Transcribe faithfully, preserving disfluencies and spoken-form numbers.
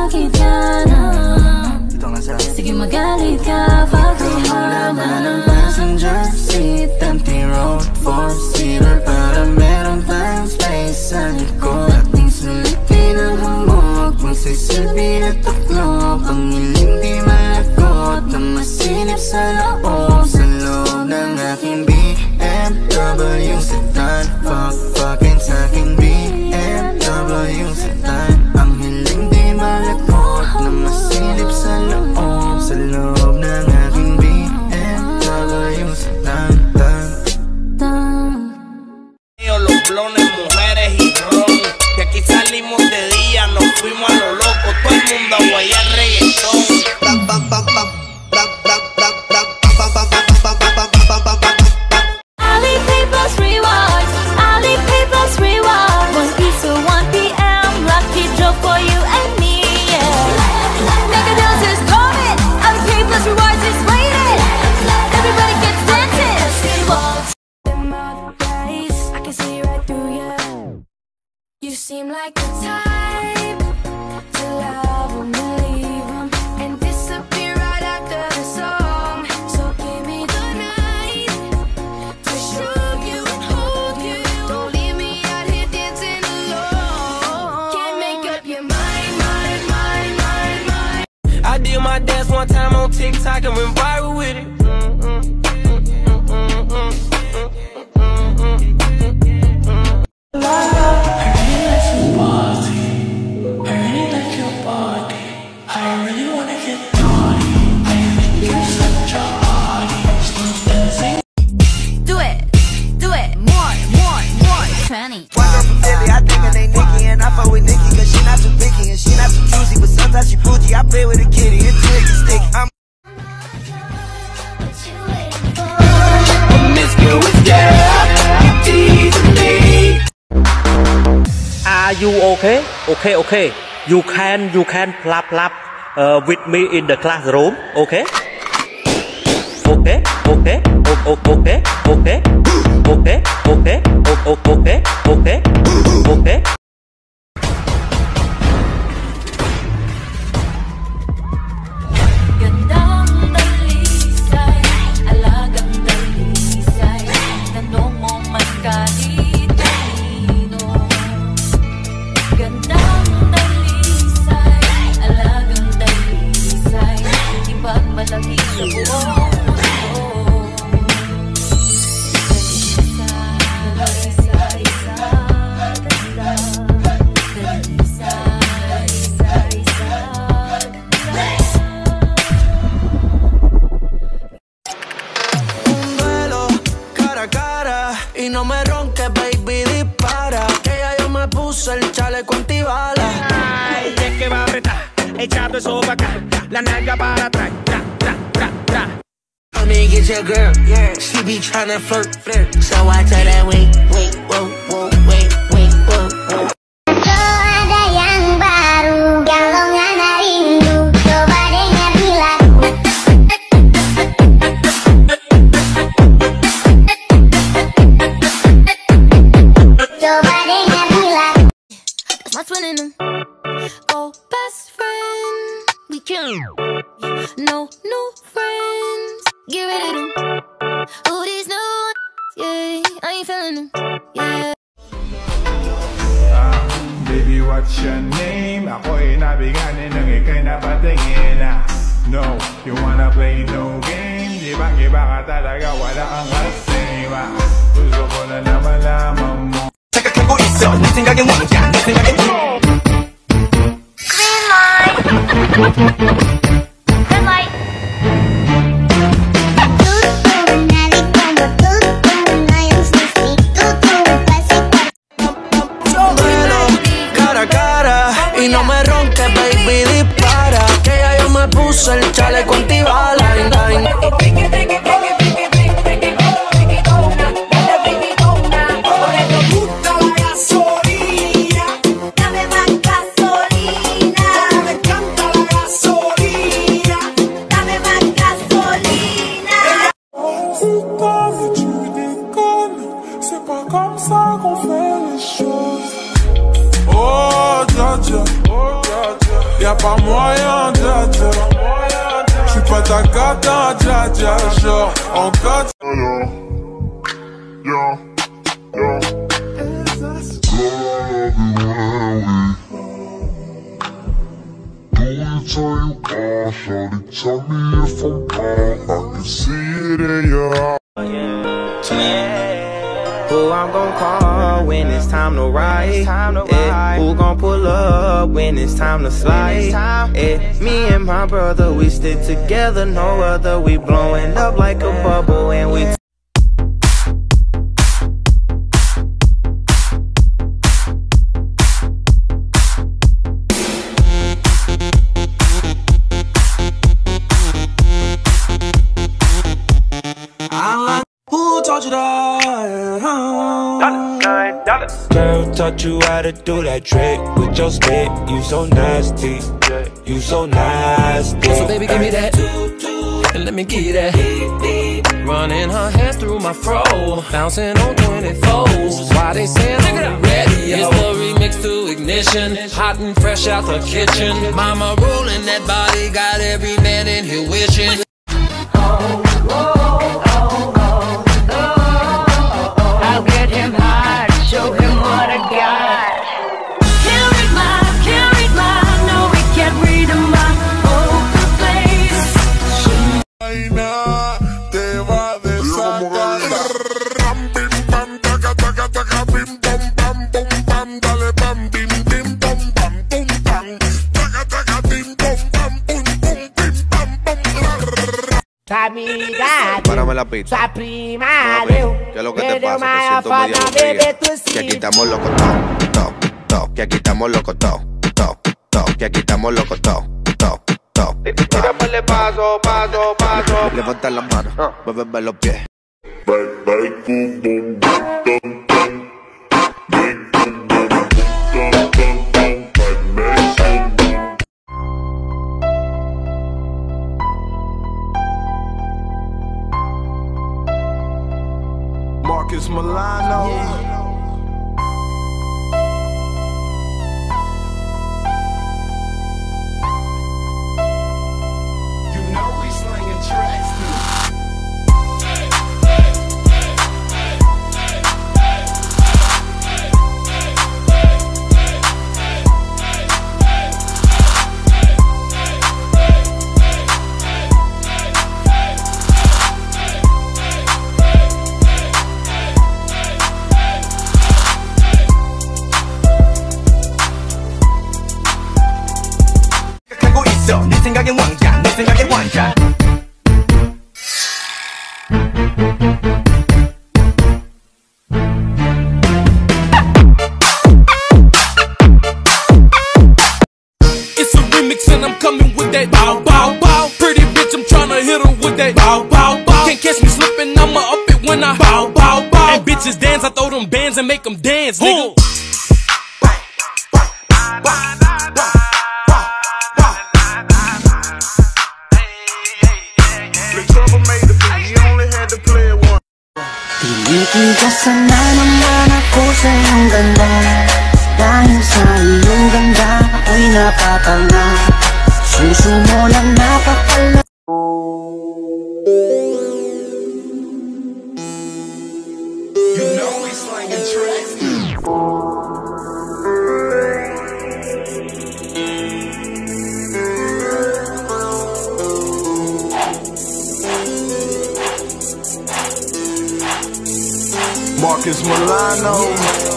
bakit ka na? Sige magalit ka, pagkihara na ng passenger seat. Empty road, four-seater, para meron tayong space sa likod. Ating sulipin ang hamog, magsisilbi na taklob. Ang iling di malakot, na masinip sa loob. Sa loob ng aking B M W sedan. Fuck, fucking sa aking B M W sedan. Ang hiling di malakot, na masilip sa loob. Sa loob ng aking B M W sedan. Los blones, mujeres y ron. Que aquí salimos de día, nos fuimos a lo loco. Todo el mundo a guayar reggaetón. Alipay Plus Rewards, Alipay Plus Rewards. One piece of one P M, lucky draw for you and me, yeah. Mega deals is coming, Alipay Plus Rewards is waiting. Everybody gets dancing. Rewards. Them other guys, I can see right through you. You seem like the type to love them, believe them, and disappear right after the song. So give me the night to show you and hold you. Don't leave me out here dancing alone. Can't make up your mind, mind, mind, mind, mind. I did my dance one time on TikTok and went viral with it. Do it, do it, more, more, more. Tranny. One girl from Philly, I think her name Nikki, and I fuck with Nikki cause she not too picky and she not too choosy, but sometimes she bougie. I play with a kitty, it's tricky, sticky. I'm Promiscuous girl, teasing me. Are you okay? Okay, okay. You can, you can plap plap uh, with me in the classroom. Okay? Okay, okay, okay, okay, okay, okay, okay, okay, okay, okay. Gandang dalisay, alagang dalisay, tanong mo man kahit kanino. Gandang dalisay, alagang dalisay, di pagmalaki sa buong mundo. Dalisay, isa, ganda. Dalisay, isa, isa, ganda. cara a cara y no me ronques, baby, dispara. Que ya yo me puse el chaleco antibala. Ay, es que va a apretar, echando eso para acá, la nalga para atrás, tra, tra, tra, tra. I mean, get your girl, yeah. She be tryna flirt, flirt. So I tell that wait, wait, whoa, whoa, wait, wait, whoa, whoa. Ada yang baru, galongan rindu, coba dengar bila. Coba dengar bila. My twin in them. Oh, best friend, we can. No new friends, get rid of them. Oh, these new ones, yeah, I ain't feeling them, yeah. Uh, baby, what's your name? Ako'y nabiganin ng ika'y napatingin na. No, you wanna play no game? Di ba iba ka talaga, wala kang kasama. Gusto ko na na malaman mo. 착각하고 있어, 내 생각엔 왕자, 내 생각엔 Green light. Red light. cara a cara y no me ronques, baby, dispara. Que ya yo me puse el chaleco antibala. Y'a pas moyen, dja dja. J'suis pas ta cata, dja dja. Genre, en cata. Yo, yo, yo. Tell you all, shawty, tell me if I'm wrong. I can see it in your eyes. Who I'm gon' call when it's time to ride? Yeah. Who gon' pull up when it's time to slide? Yeah. Me and my brother, we stick together, no other. We blowing up like a bubble and we taught you that? Girl taught you how to do that trick with your spit. You so nasty, you so nasty. So baby, give me that, and let me give you that. Running her hands through my fro, bouncing on twenty-fours. Why they say I'm on the radio? It's the remix to Ignition, hot and fresh out the kitchen. Mama rolling that body, got every man in here wishing. Párame la pista. ¿Qué es lo que te pasa? Te siento medio aburrida. Que aquí estamos locos todos, todos, todos. Que aquí estamos locos todos, todos, todos. Que aquí estamos locos todos, todos, todos. Tírame paso, paso, paso. Levanta las manos, muéveme los pies. Marcus Milano. Yeah. You know we slinging tracks. 내 생각엔 왕자, 내 생각엔 왕자. It's a remix and I'm coming with that bow, bow, bow. Pretty bitch, I'm tryna hit her with that bow, bow, bow. Can't catch me slipping, I'ma up it when I bow, bow, bow. And bitches dance, I throw them bands and make them dance, nigga. Pilitin ka sana naman ako sa iyong ganda. Dahil sa iyong ganda ako'y napapanga. Suso mo lang napakala. You know we slanging tracks. Marcus Milano. Yeah.